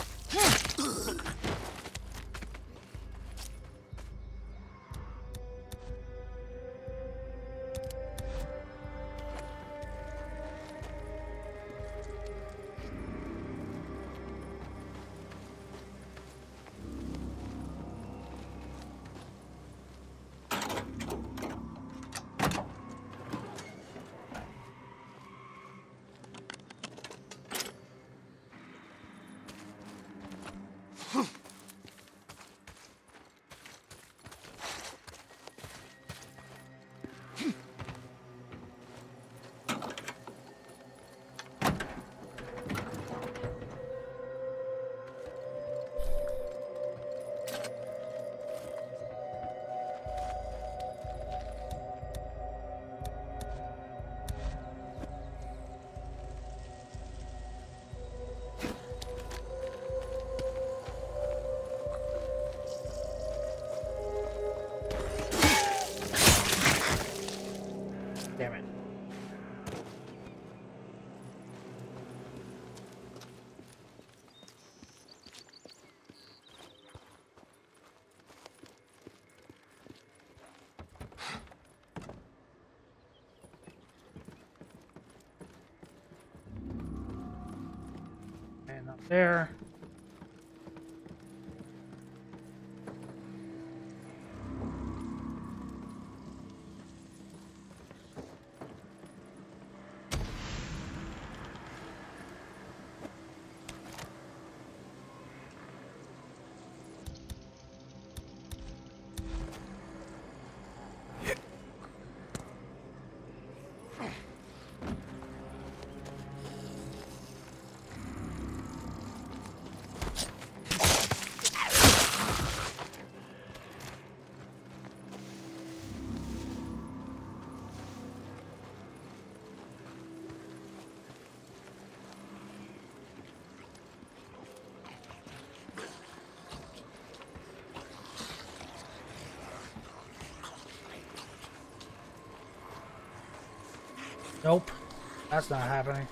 Damn it. And up there. Nope, that's not happening.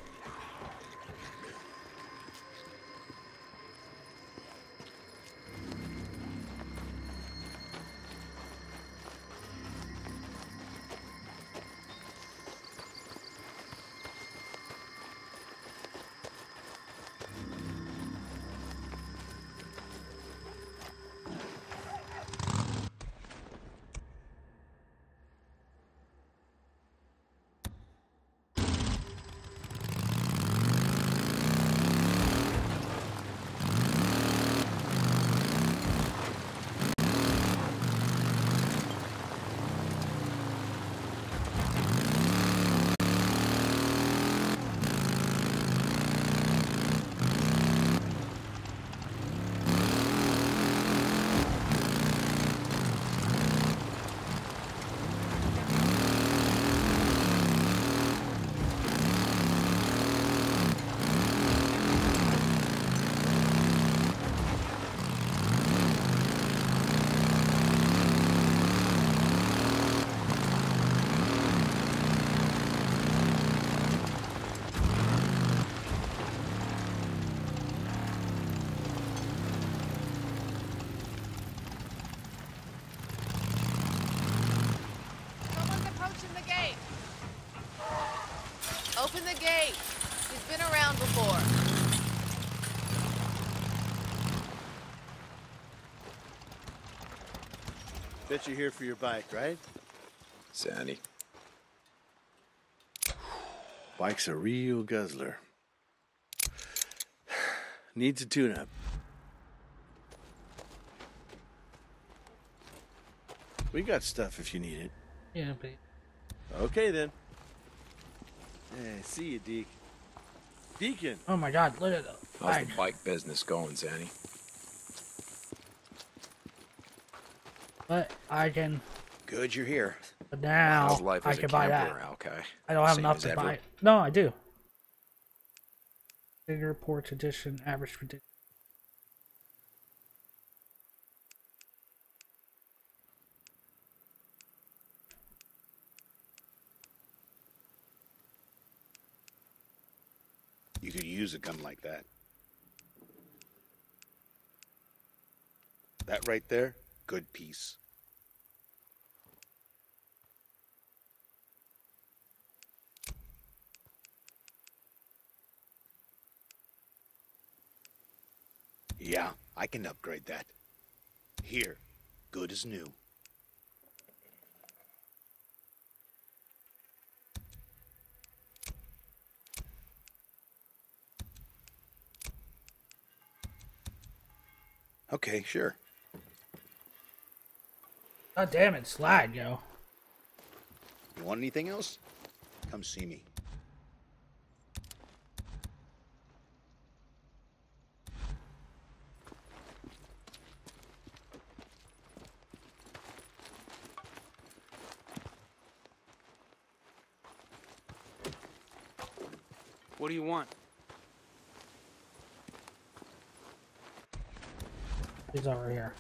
Open the gate. He's been around before. Bet you're here for your bike, right? Sandy. Bike's a real guzzler. Needs a tune-up. We got stuff if you need it. Yeah, but Okay, then. Hey, see you, Deke. Deacon! oh my god, look at the How's bag. the bike business going, Sandy? But I can. Good you're here. But now How's life I as a can buy that. camper, okay? I don't have Same enough as to ever? buy it. No, I do. Bigger porch edition, average predict. You could use a gun like that. That right there, good piece. Yeah, I can upgrade that. Here, good as new. Okay, sure. God damn it, slide, yo. You want anything else? Come see me. What do you want? He's over here.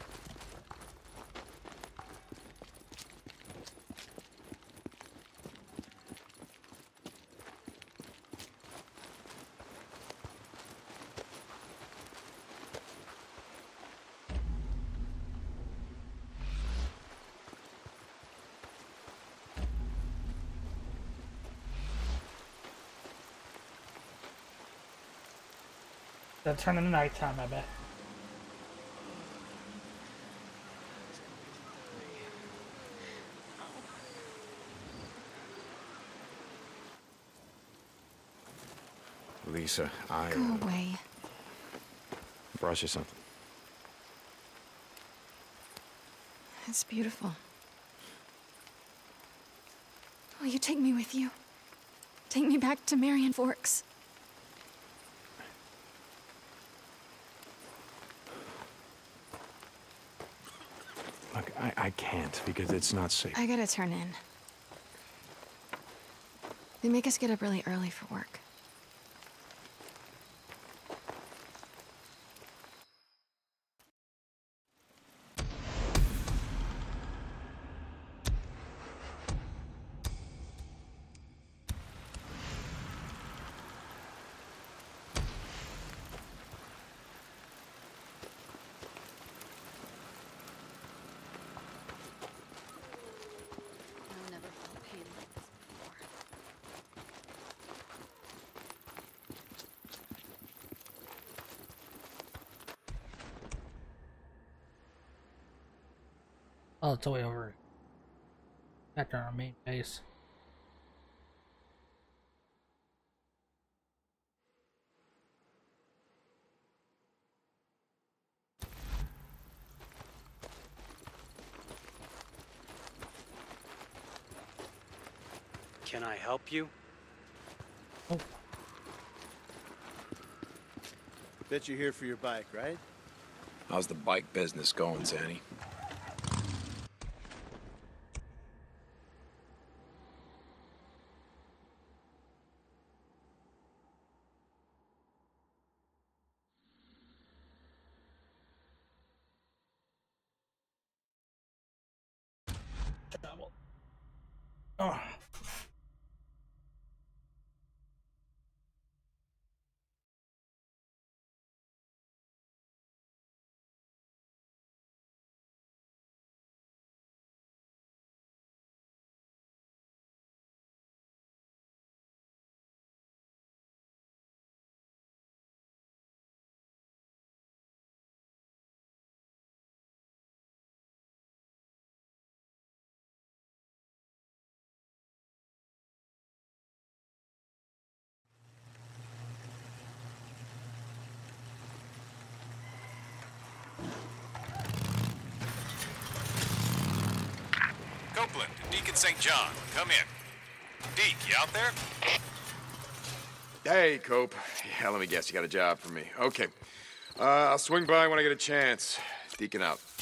That'll turn into nighttime, I bet. Lisa, I Go away. brought you something. It's beautiful. Will you take me with you? Take me back to Marion Forks. Look, I, I can't because it's not safe. I gotta turn in. They make us get up really early for work. I've never felt pain like this before. Oh, it's way over. Back to our main base. Can I help you? Oh, Bet you're here for your bike, right? How's the bike business going, Sandy? travel. Oh. Copeland, Deacon Saint John, come in. Deke, you out there? Hey, Cope. Yeah, let me guess, you got a job for me. Okay. Uh, I'll swing by when I get a chance. Deacon out.